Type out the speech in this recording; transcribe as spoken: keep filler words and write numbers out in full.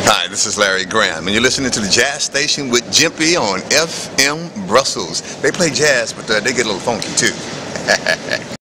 Hi, this is Larry Graham, and you're listening to the Jazz Station with Jimpy on F M Brussels. They play jazz, but uh, they get a little funky too.